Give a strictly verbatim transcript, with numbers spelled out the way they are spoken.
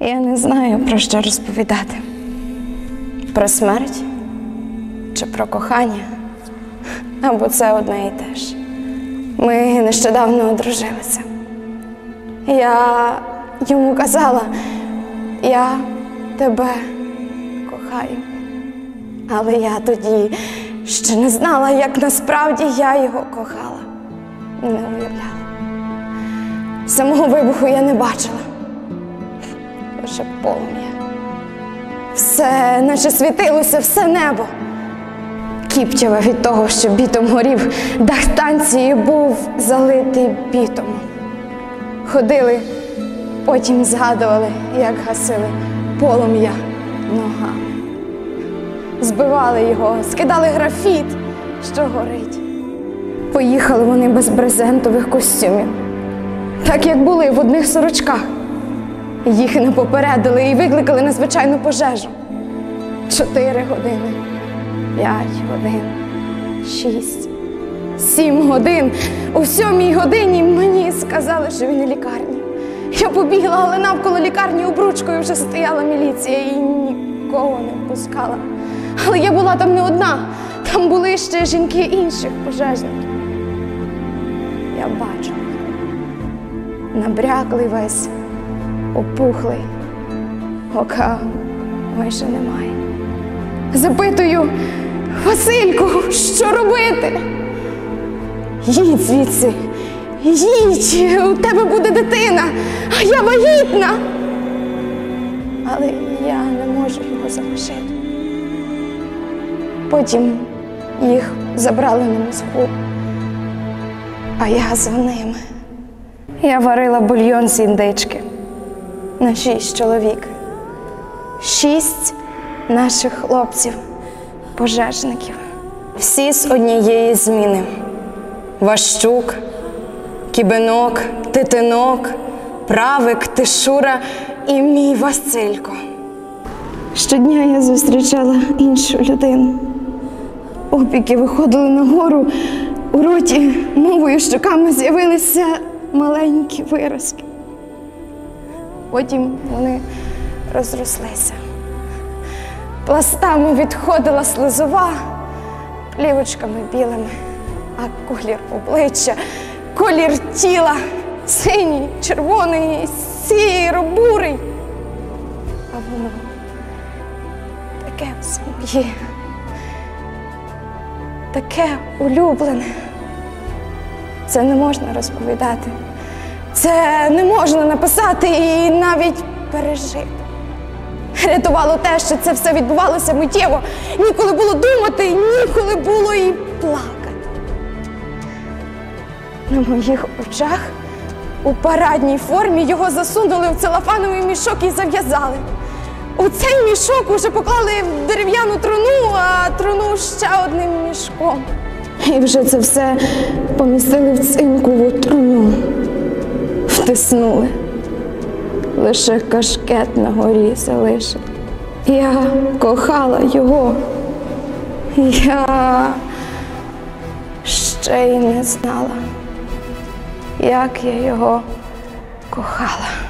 Я не знаю, про що розповідати. Про смерть? Чи про кохання? Або це одне і те ж. Ми нещодавно одружилися. Я йому казала, я тебе кохаю. Але я тоді ще не знала, як насправді я його кохала. Не уявляла. Самого вибуху я не бачила. Лише полум'я. Все, наче світилося, все небо. Кіптєве від того, що бітом горів, дах станції був залитий бітом. Ходили, потім згадували, як гасили полум'я ногами. Збивали його, скидали графіт, що горить. Поїхали вони без брезентових костюмів, так як були в одних сорочках. Їх не попередили і викликали надзвичайну пожежу. Чотири години, п'ять годин, шість, сім годин. У сьомій годині мені сказали, що він у лікарні. Я побігла, але навколо лікарні обручкою вже стояла міліція і нікого не пускала. Але я була там не одна, там були ще жінки інших пожежників. Я бачила. Набряклий весь, опухлий, ока майже немає. Запитую, Васильку, що робити? Їдь звідси, їдь, у тебе буде дитина, а я вагітна. Але я не можу його залишити. Потім їх забрали на Москву, а я за ними. Я варила бульйон з індички на шість чоловік. Шість наших хлопців, пожежників. Всі з однієї зміни. Ващук, Кібенок, Титинок, Правик, Тишура і мій Василько. Щодня я зустрічала іншу людину. Опіки виходили нагору, у роті мовою щоками з'явилися маленькі виразки. Потім вони розрослися. Пластами відходила слизова, плівочками білими, а колір обличчя, колір тіла синій, червоний, сіро-бурий. А воно таке в сім'ї, таке улюблене. Це не можна розповідати. Це не можна написати і навіть пережити. Рятувало те, що це все відбувалося миттєво. Ніколи було думати, ніколи було і плакати. На моїх очах у парадній формі його засунули в целофановий мішок і зав'язали. У цей мішок уже поклали в дерев'яну труну, а труну ще одним мішком. І вже це все помістили в цинкову труну. Втиснули. Лише кашкет на горі залишив. Я кохала його. Я ще й не знала, як я його кохала.